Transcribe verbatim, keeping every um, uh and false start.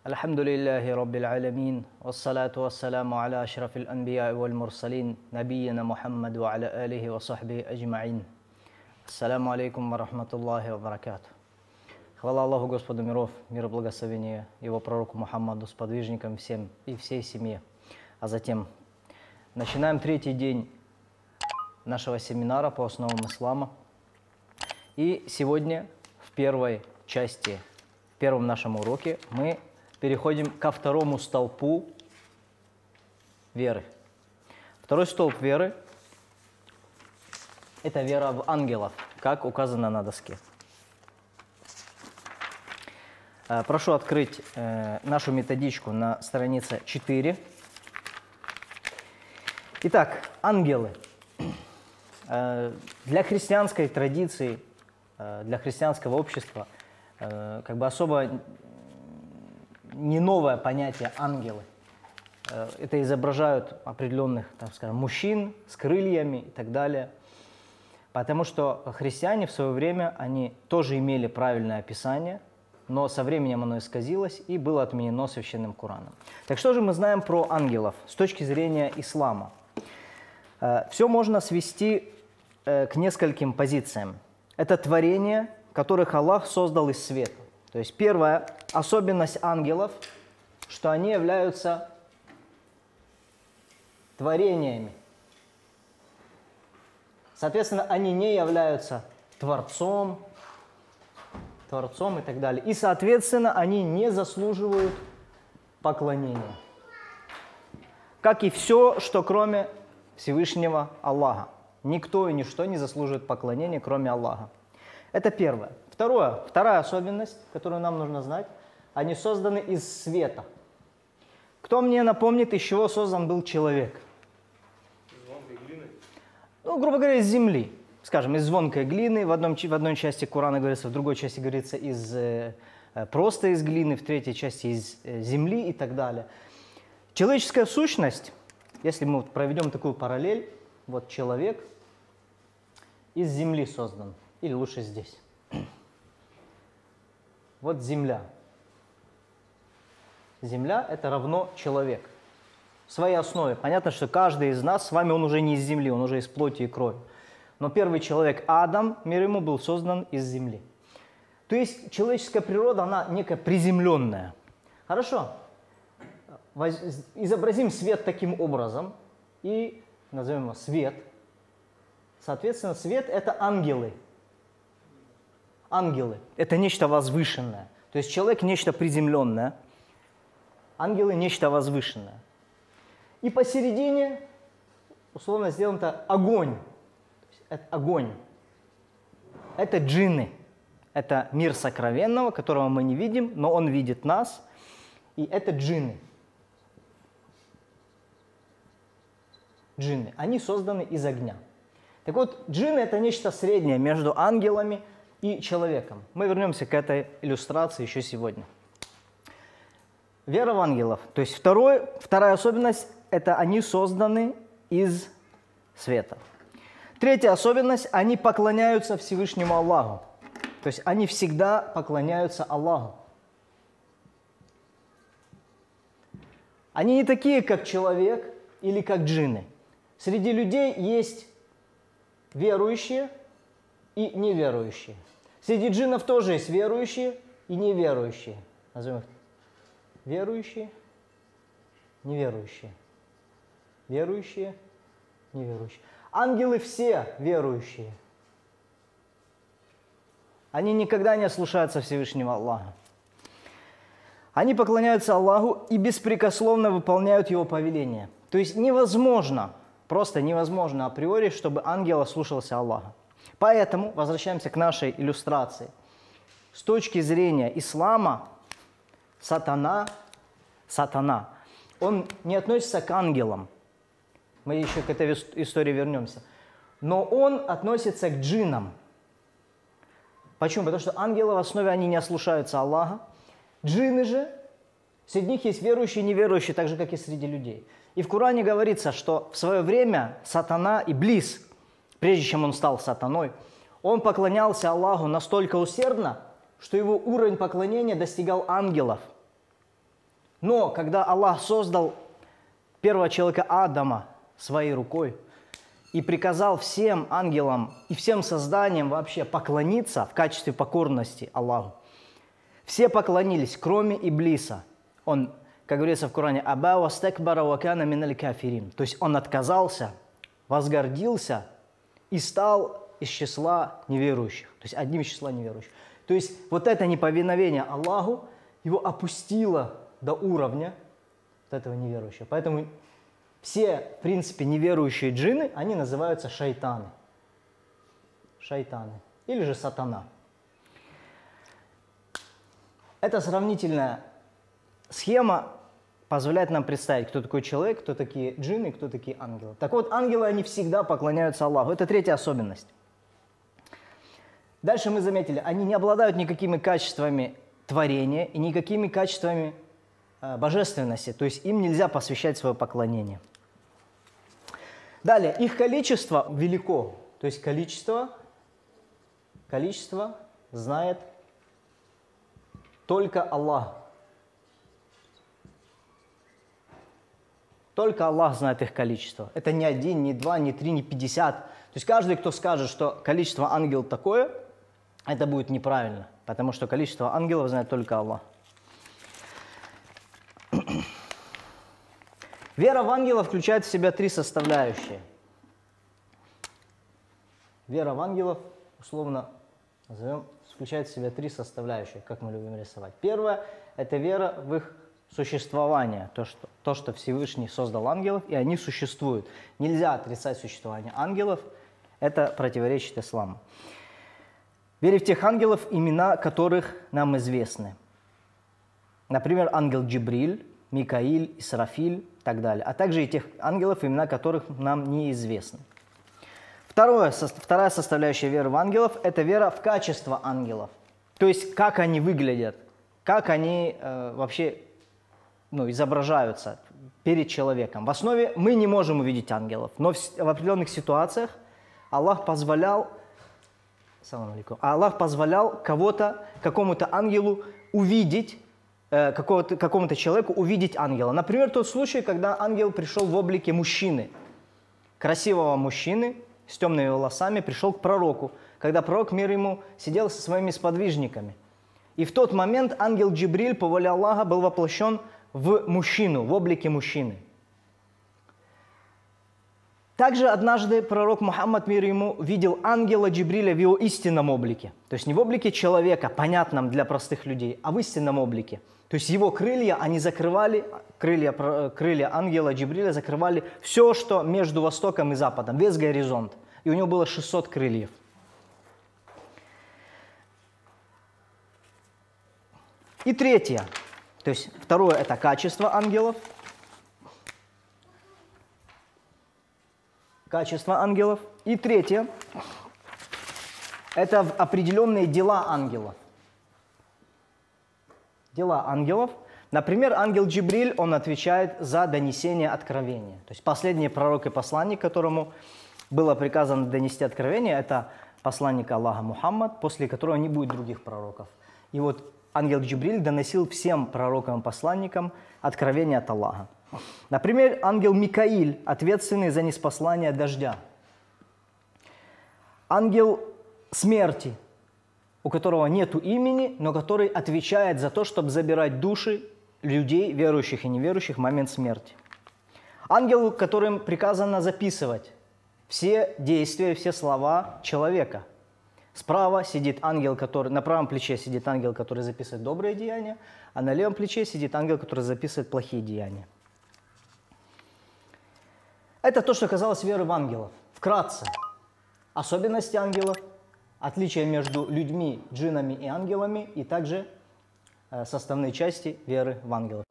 Альхамдулиллахи Раббил Алямин, вассалату вассаламу аля ашрафил анбия валь мурсалин, набийина Мухаммаду аля алихи ва сахби аджмаин. Ассаламу алейкум ва рахматуллахи ва баракату. Хвала Аллаху Господу миров, мир и благословение Его пророку Мухаммаду, сподвижникам всем и всей семье. А затем начинаем третий день нашего семинара по основам ислама. И сегодня в первой части, в первом нашем уроке мы переходим ко второму столпу веры. Второй столб веры – это вера в ангелов, как указано на доске. Прошу открыть нашу методичку на странице четыре. Итак, ангелы. Для христианской традиции, для христианского общества как бы особо не новое понятие ангелы. Это изображают определенных, так скажем, мужчин с крыльями и так далее. Потому что христиане в свое время, они тоже имели правильное описание, но со временем оно исказилось и было отменено священным Кораном. Так что же мы знаем про ангелов с точки зрения ислама? Все можно свести к нескольким позициям. Это творения, которых Аллах создал из света. То есть первая особенность ангелов, что они являются творениями. Соответственно, они не являются творцом, творцом и так далее. И, соответственно, они не заслуживают поклонения. Как и все, что кроме Всевышнего Аллаха. Никто и ничто не заслуживает поклонения, кроме Аллаха. Это первое. Второе, вторая особенность, которую нам нужно знать, они созданы из света. Кто мне напомнит, из чего создан был человек? Из звонкой глины? Ну, грубо говоря, из земли. Скажем, из звонкой глины. В, одном, в одной части Корана говорится, в другой части говорится из, э, просто из глины, в третьей части из э, земли и так далее. Человеческая сущность, если мы проведем такую параллель, вот человек из земли создан. Или лучше здесь. Вот земля. Земля – это равно человек. В своей основе. Понятно, что каждый из нас, с вами он уже не из земли, он уже из плоти и крови. Но первый человек, Адам, мир ему, был создан из земли. То есть человеческая природа, она некая приземленная. Хорошо. Изобразим свет таким образом и назовем его свет. Соответственно, свет – это ангелы. Ангелы – это нечто возвышенное. То есть человек – нечто приземленное, ангелы – нечто возвышенное. И посередине, условно сделано, огонь. Это огонь. Это джинны. Это мир сокровенного, которого мы не видим, но он видит нас. И это джинны. Джинны. Они созданы из огня. Так вот, джинны – это нечто среднее между ангелами и человеком. Мы вернемся к этой иллюстрации еще сегодня. Вера в ангелов. То есть второй, вторая особенность – это они созданы из света. Третья особенность – они поклоняются Всевышнему Аллаху. То есть они всегда поклоняются Аллаху. Они не такие, как человек или как джинны. Среди людей есть верующие и неверующие. Среди джиннов тоже есть верующие и неверующие. Назовем их верующие, неверующие. Верующие, неверующие. Ангелы все верующие. Они никогда не ослушаются Всевышнего Аллаха. Они поклоняются Аллаху и беспрекословно выполняют Его повеления. То есть невозможно, просто невозможно априори, чтобы ангел ослушался Аллаха. Поэтому возвращаемся к нашей иллюстрации. С точки зрения ислама, сатана, сатана, он не относится к ангелам. Мы еще к этой истории вернемся. Но он относится к джиннам. Почему? Потому что ангелы в основе они не ослушаются Аллаха. Джинны же, среди них есть верующие и неверующие, так же, как и среди людей. И в Коране говорится, что в свое время сатана, Иблис, прежде чем он стал сатаной, он поклонялся Аллаху настолько усердно, что его уровень поклонения достигал ангелов. Но когда Аллах создал первого человека Адама своей рукой и приказал всем ангелам и всем созданиям вообще поклониться в качестве покорности Аллаху, все поклонились, кроме Иблиса. Он, как говорится в Коране, «Аба вастакбара ва кана миналь кафирин». То есть он отказался, возгордился и стал из числа неверующих. То есть одним из числа неверующих. То есть вот это неповиновение Аллаху его опустило до уровня вот этого неверующего. Поэтому все, в принципе, неверующие джинны, они называются шайтаны. Шайтаны. Или же сатана. Эта сравнительная схема позволяет нам представить, кто такой человек, кто такие джинны, кто такие ангелы. Так вот, ангелы, они всегда поклоняются Аллаху. Это третья особенность. Дальше мы заметили, они не обладают никакими качествами творения и никакими качествами э, божественности. То есть им нельзя посвящать свое поклонение. Далее, их количество велико. То есть количество, количество знает только Аллах. Только Аллах знает их количество. Это не один, не два, не три, не пятьдесят. То есть каждый, кто скажет, что количество ангелов такое, это будет неправильно. Потому что количество ангелов знает только Аллах. Вера в ангелов включает в себя три составляющие. Вера в ангелов, условно назовем, включает в себя три составляющие, как мы любим рисовать. Первое – это вера в их существование, то что, то, что Всевышний создал ангелов, и они существуют. Нельзя отрицать существование ангелов, это противоречит исламу. Верить в тех ангелов, имена которых нам известны. Например, ангел Джибриль, Микаиль, Исрафиль и так далее. А также и тех ангелов, имена которых нам неизвестны. Второе, со, вторая составляющая веры в ангелов – это вера в качество ангелов. То есть, как они выглядят, как они э, вообще ну, изображаются перед человеком. В основе мы не можем увидеть ангелов, но в, в определенных ситуациях Аллах позволял, Аллах позволял кого-то, какому-то ангелу увидеть, э, какому-то, какому-то человеку увидеть ангела. Например, тот случай, когда ангел пришел в облике мужчины, красивого мужчины, с темными волосами, пришел к пророку, когда пророк, мир ему, сидел со своими сподвижниками. И в тот момент ангел Джибриль, по воле Аллаха, был воплощен в мужчину, в облике мужчины. Также однажды пророк Мухаммад, мир ему, видел ангела Джибриля в его истинном облике. То есть не в облике человека, понятном для простых людей, а в истинном облике. То есть его крылья, они закрывали, крылья, крылья ангела Джибриля закрывали все, что между Востоком и Западом, весь горизонт. И у него было шестьсот крыльев. И третье, то есть второе – это качество ангелов. Качество ангелов. И третье – это определенные дела ангелов. Дела ангелов. Например, ангел Джибриль, он отвечает за донесение откровения. То есть последний пророк и посланник, которому было приказано донести откровение, это посланник Аллаха Мухаммад, после которого не будет других пророков. И вот ангел Джибриль доносил всем пророкам и посланникам откровение от Аллаха. Например, ангел Микаиль, ответственный за ниспослание дождя. Ангел смерти, у которого нет имени, но который отвечает за то, чтобы забирать души людей, верующих и неверующих, в момент смерти. Ангел, которым приказано записывать все действия, все слова человека. Справа сидит ангел, который, на правом плече сидит ангел, который записывает добрые деяния, а на левом плече сидит ангел, который записывает плохие деяния. Это то, что касалось веры в ангелов. Вкратце. Особенности ангелов, отличия между людьми, джиннами и ангелами, и также э, составные части веры в ангелов.